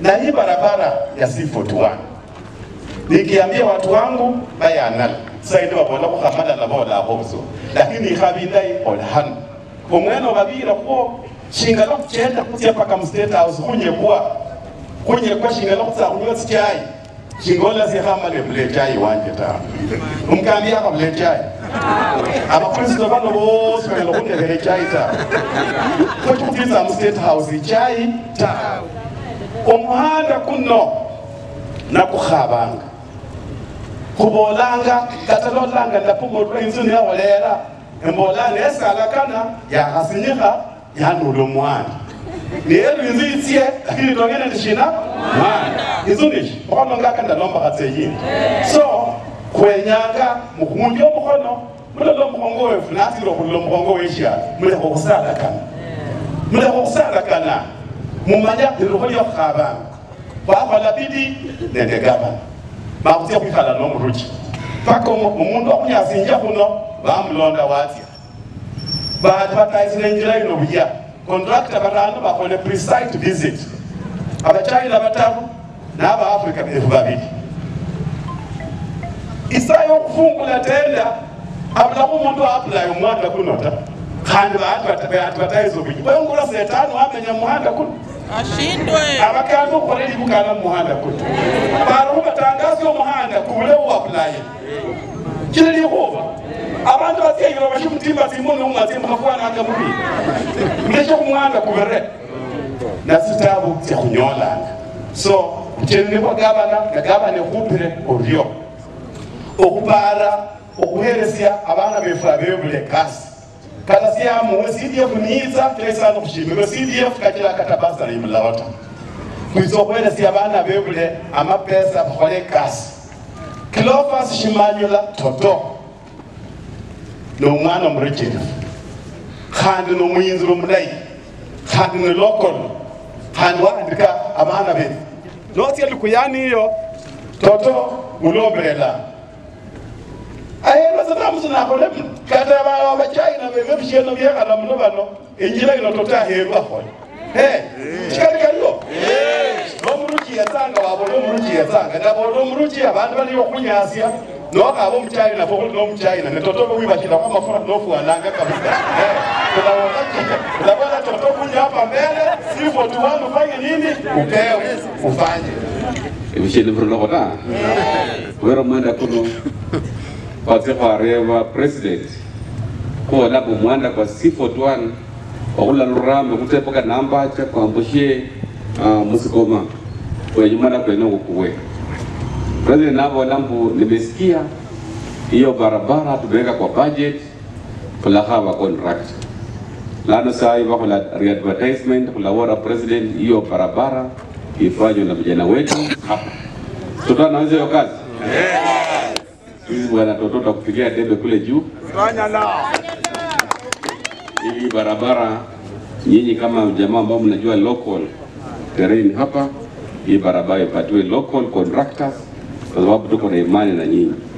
Na hii barabara ya C41 nikiambia watu wangu bayana saidi wabola kuhamada na bola hozo lakini ikhabindai olhan omwana babira ko shinga lo chenda kutia paka state house kunye kwa shinga lo kutsa kunywa chai shingola zihama le ble chai wanje ta umkambia kwa ble chai aba kristo bano bose lo kunye le chai ta ko tukitiza state house chai ta omuhanda kuno nakukhabanga kubolanga katalolanga ndapugotwa inzuni ya olera embolanga esala kana ya hasinyika ya nulumwana niyeru inzitie lakini tongene ndishina mwana izunishi mkono ngaka ndalomba kateyini so kwenyanga mukunjo mkono mulelo mkongo wefu nati lo mkongo wesha mule kusala kana mumanya ndilokoli yakhabanga baba labidi nende gabana bakutia kwikhala nomuruji paka umuntu okunyazinja kuno bamulonda watia ba-advertise njira ino buya contractor batano bakole pre-site visit abachina batano n'aba-Africa befu babiri isayo okufungula tenda abulamu umuntu apply umuhanda kuno ta kandi ba-advertise obuya bayongula setano amenya muhanda kuno ashindwe abakantu koreli bukana muhanda kuto baro batangazo muhanda kubule wa apply kireli hoba abantu batiyiro bashumutimba timuno umwazi mukafwana ngamubi ndesho muhanda kubere na sitabu tya kunyola so chenene kwa gabana kupire oryo okubara okuheresia abana befa bebule kasi kala siamu CDF niza pesa no kushimira CDF kakira katabasa ni mlawata kwizokwela siabana bebule amapesa bakole kasi Clovers shimanyula toto no mwana mrechera khandi no muyinziro mulai khandi no local khandi wandika abana be noti yalikuyani iyo toto ulombela ayelo zatamsuna kole kata ba China bebisheno byekala muno bano enjira ino tota herwa khona chikali kaliyo nomuruji yatanga wabo nomuruji yatanga ndabo muruji abantu bali okunyasya nokabo mu China fo no mu China ne toto wibashira kwa mafura nofu wananga kabisa ndabona toto kunya hapa mbele sivyo tu wangu fanye nini upewe ufanye ebishene mfuna kota wero mwenda kuno kwa president kwa labu mwanda kwa C41 wakula lurame kutepoka namba cha kwa mbushe musikoma kwa jumana kwa ino kukuwe president nabo lambu nimesikia hiyo barabara tubeka kwa budget kula hawa contract lano saa hiva kula re-advertisement kula wara president hiyo barabara ifanywe na vijana wetu hapa tutanaanza hiyo kazi hizi wana toto kupigia debe kule juu fanya na hii barabara nyinyi kama jamaa ambao mnajua local terrain hapa hii barabara ipatiwe local contractors kwa sababu tuko na imani na nyinyi